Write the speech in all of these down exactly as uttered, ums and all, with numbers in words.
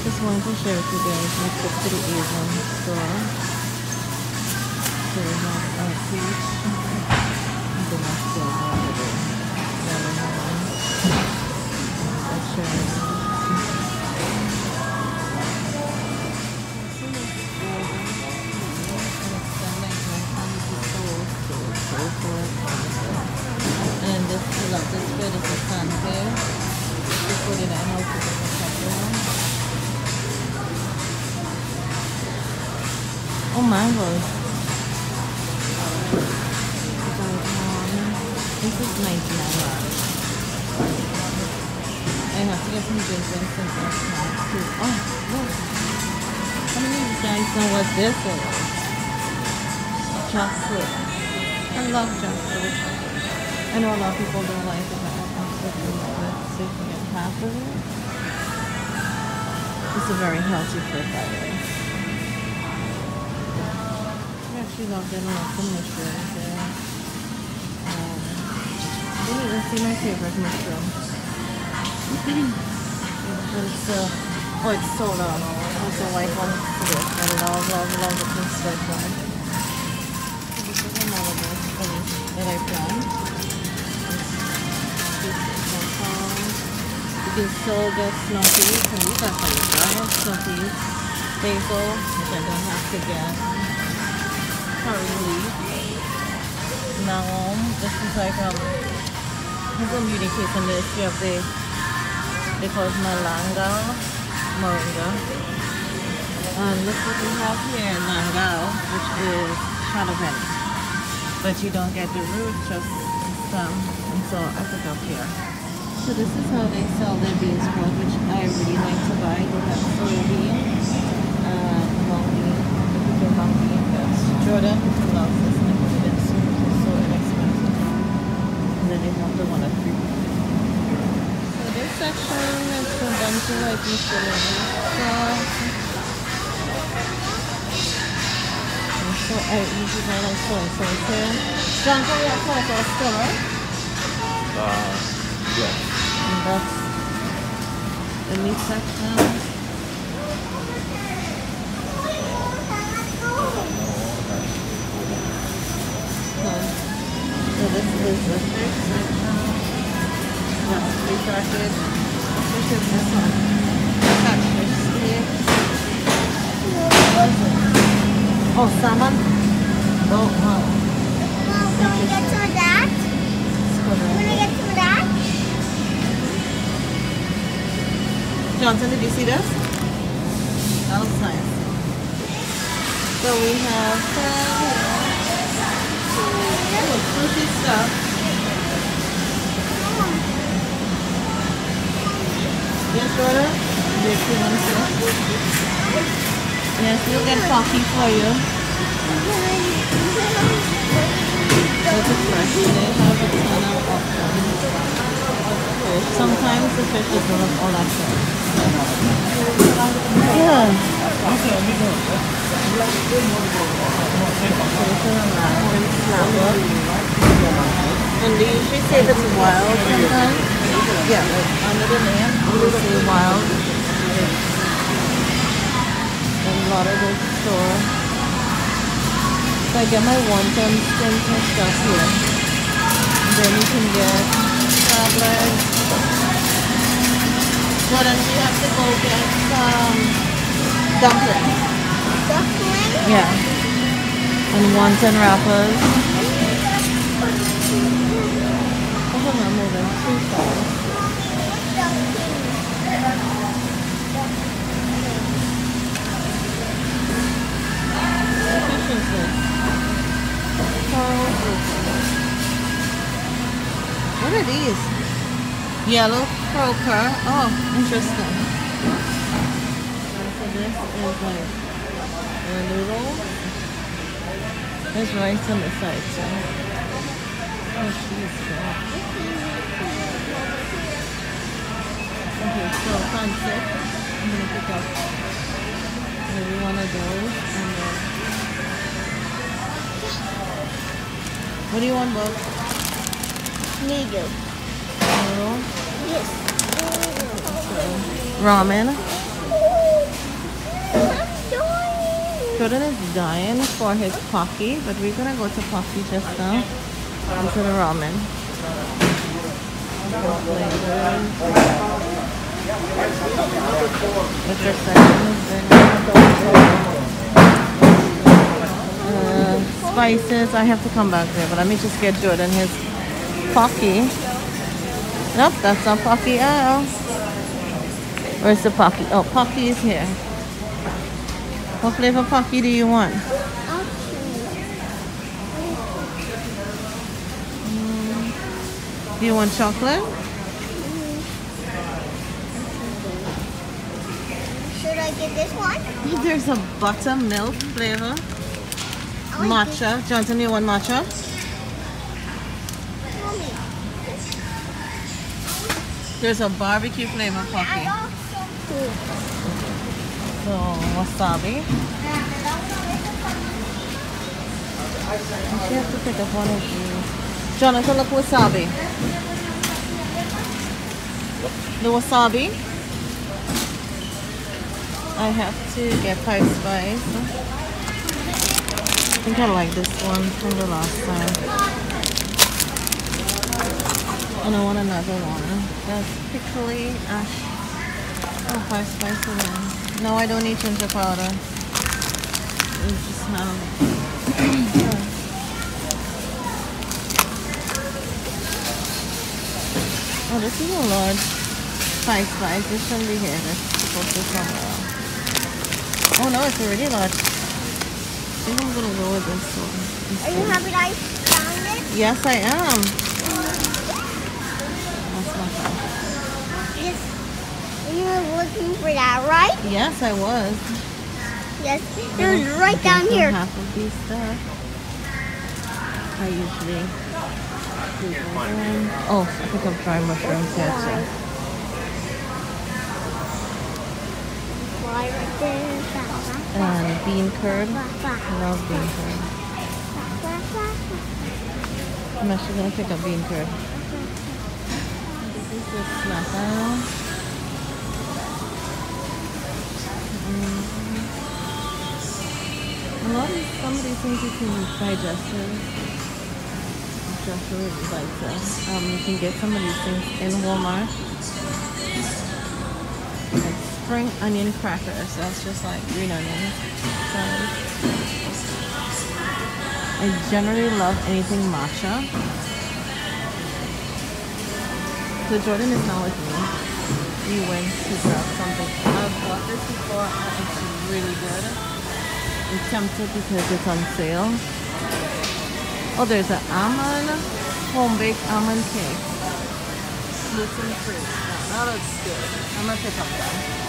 Just wanted to share with you guys my trip to the Asian store. So we have our peach. And then I still have a little watermelon. I'll share with you. And this is a this bit is a fanfare. This forty-nine house is a popular. Oh mangoes. This is ninety-nine dollars. I have to get some drinks and some snacks too. Oh look. How many of you guys know what this is? Chocolate. I love chocolate. I know a lot of people don't like it, but I absolutely love it. So you can get half of it. It's a very healthy fruit, by the way. I actually love getting lots of mushrooms there. Um, I didn't even see my favorite mushroom. But it's uh, oh, it's sold out. It's a white one. I love, love, love the pink one. This is another one that I found. You can still get snuffies, and these are from giant snuffies. Basil, which I don't have to get. Curry leaf. Now, this is like um, this is a unique case in the history of the, they call it malanga, moringa. And look what we have here, langao, which is shadowpenny. But you don't get the root, just some. And so I put up here. So this is how they sell their bean sprout, which I really like to buy. They have soybean, uh, long bean, the long bean. That's Jordan loves this and it's so inexpensive. And then they have the one at three. So this section is from them to like miscellaneous stuff. And so I usually buy like soy sauce here. John, can we have soy sauce store? Uh, yeah. And that's the meat section. So, so this is the fish section. That's three packets. Fish is this one. Catfish steak. Oh, salmon? Oh, wow. So we get some of that? Want to get some of that? Johnson, did you see this? That looks nice. So we have some fruity stuff. Yes, Jordan? Yes, we'll get coffee for you. Look at fresh. They have a ton of options. Fish. Sometimes the fish doesn't look all that fresh. Yeah. Okay, we go. And they usually say if it's wild sometimes. Yeah, like under the name, they say wild. In a lot of the store. So I get my one-ton skin stuff here. And then you can get crab legs. But then we have to go get some dumplings. Dumplings? Yeah. And wonton wrappers. Oh, I'm moving too fast. What fish is this? What are these? Yellow croaker. Oh, interesting. So this is like a noodle. There's rice on the side too. Oh, she's good. Okay, so concept. I'm gonna pick up maybe one of those and then. What do you want, Bob? Noodle. Noodle? Yes. Ramen. Jordan is dying for his Pocky, but we're gonna go to Pocky just now. Into the ramen. Which are uh, spices. I have to come back there, but let me just get Jordan his Pocky. Nope, that's not Pocky at all. Where's the Pocky? Oh, Pocky is here. What flavor Pocky do you want? Mm. Do you want chocolate? Should I get this one? There's a buttermilk flavor. Like Matcha. Johnson, you want matcha? Mommy. There's a barbecue flavor Pocky. So, wasabi. She has to pick up one of these. Jonathan, look, wasabi. The wasabi. I have to get five spice. I think I like this one from the last time. And I want another one. That's pickly ash. Oh, five spice again. No, I don't need ginger powder. We just have. Oh, this is a large five spice. This shouldn't be here. This is supposed to be somewhere else. Oh no, it's already large. I think I'm gonna go with this one. Are you happy that I found it? Yes, I am. That's my phone. Yes. You were looking for that, right? Yes, I was. Yes. It was right down here. Half of these stuff. I usually do them. Oh, I think I'm trying mushrooms here too. Why right there? And bean curd. I love bean curd. I'm actually gonna pick up bean curd. This is the snapper. Mm. A lot of some of these things you can digest it. Just really like this. Um, you can get some of these things in Walmart. Like spring onion crackers. That's just like green onions. So, I generally love anything matcha. So Jordan is now with me. We went to grab something. I've bought this before and it's really good. I'm tempted because it's on sale. Oh, there's an almond, home baked almond cake. Gluten free. Now that looks good. I'm gonna pick up that.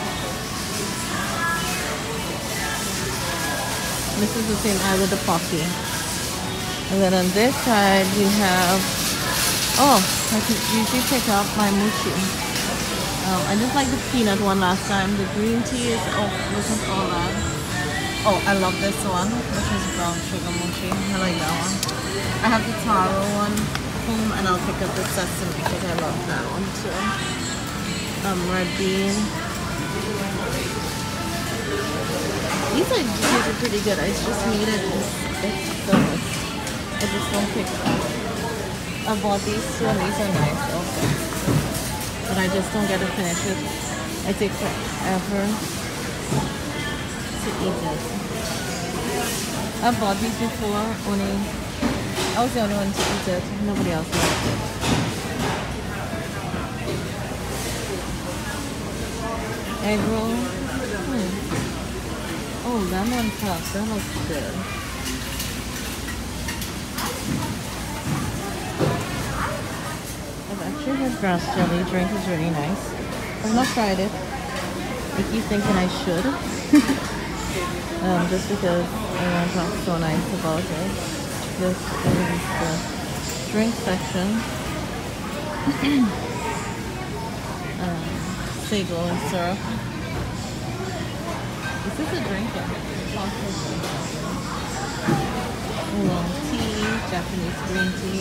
This is the same as with the Pocky. And then on this side we have, oh, I can usually pick up my mochi. Um, I just like the peanut one last time. The green tea is, oh, this is all that. Oh, I love this one, which is brown sugar mochi. I like that one. I have the taro one home and I'll pick up the sesame because I love that one too. Um, red bean. These are, these are pretty good. I just needed this. It's so I just don't pick up. I bought these two and these are nice also. But I just don't get to finish it. I take forever to eat it. I bought these before, only I was the only one to eat it. Nobody else liked it. Egg roll. Hmm. Oh, lemon puff. That looks good. I've actually had grass jelly. Drink is really nice. I've not tried it. I keep thinking I should. um, just because everyone talks so nice about it. This is the drink section. um, sago and syrup. This is a drink. Oolong tea, Japanese green tea.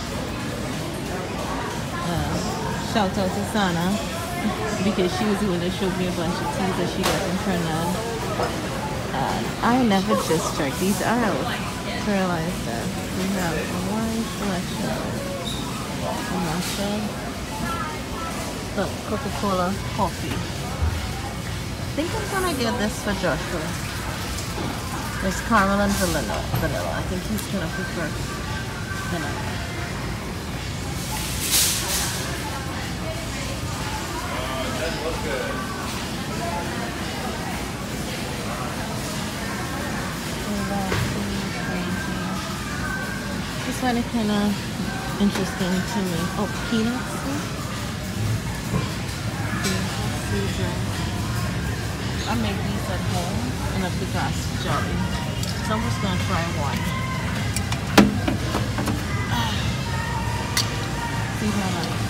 Uh, shout out to Sana because she was the one that showed me a bunch of teas that she got in Trinidad. And I never just check these out. Realize that we have a wide selection of commercial, the Coca-Cola coffee. I think I'm gonna get this for Joshua. There's caramel and vanilla. Vanilla. I think he's gonna prefer vanilla. This one is kind of interesting to me. Oh, peanuts. I make these at home in a big ass jelly. So I'm just gonna try one. See how I like.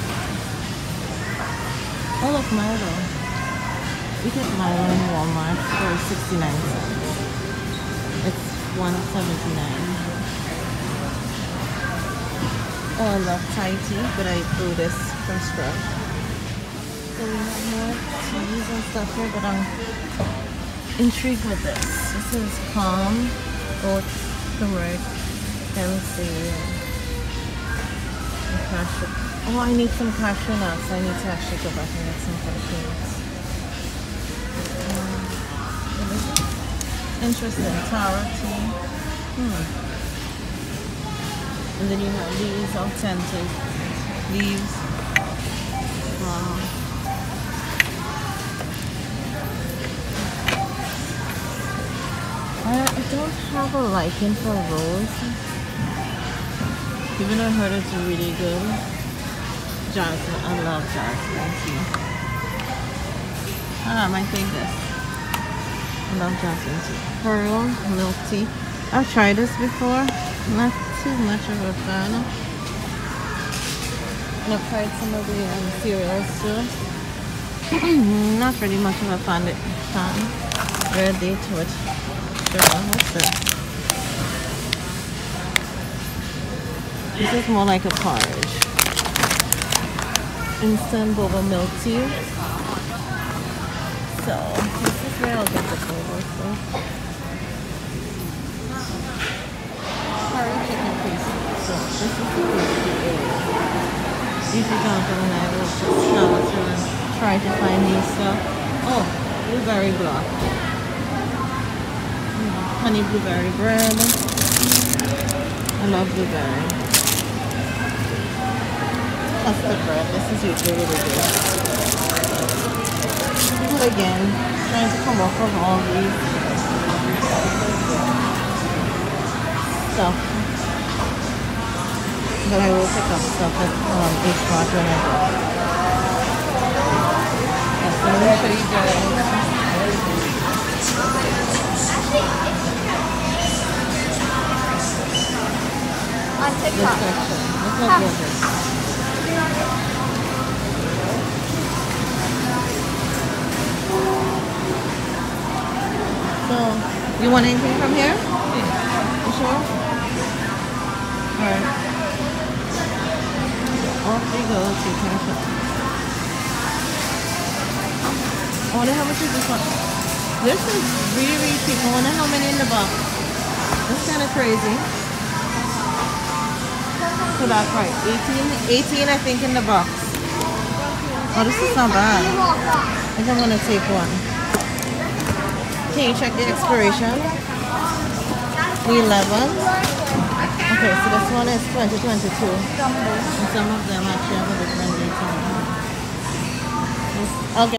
Oh look, Milo. We get Milo in Walmart for sixty-nine cents. It's one seventy-nine. Oh, I love Thai tea, but I brew this from scratch. So we have more teas and stuff here, but I'm intrigued with this. This is palm, oats, turmeric, hemp seed, and cashew. Oh, I need some cashew nuts. I need to actually go back and get some cashew nuts. Um, what is it? Interesting. Taro tea. Hmm. And then you have these authentic leaves. Wow. I don't have a liking for rose, even though I heard it's really good. Jasmine, I love jasmine tea. Ah, I might take this. I love jasmine tea. Pearl milk tea. I've tried this before. Not too much of a fan. And I've tried some of the um, cereals too. Not really much of a fan. fan. Ready to it. What's this? This is more like a porridge. Instant boba milk tea. So this is where I'll get the boba stuff. Curry chicken paste. So this is the paste. Usually Jonathan and I will just travel through and try to find new stuff. Oh, blueberry block. Honey blueberry bread. I love blueberry. Custard bread. This is usually really good. But again, trying to come off of all these stuff. But I will pick up stuff at um, H Mart when I go. Yes, so let me show you guys. On This TikTok. section. Look how gorgeous. So, you want anything from here? You sure? Alright. Off we go to Carrollton. I wonder how much is this one? This is really, really cheap. I wonder how many in the box. That's kind of crazy. So that's right. eighteen, eighteen I think in the box. Oh, this is not bad. I think I'm going to take one. Can you check the expiration? eleven. Okay, so this one is twenty twenty-two. And some of them actually have a different date on them. I'll get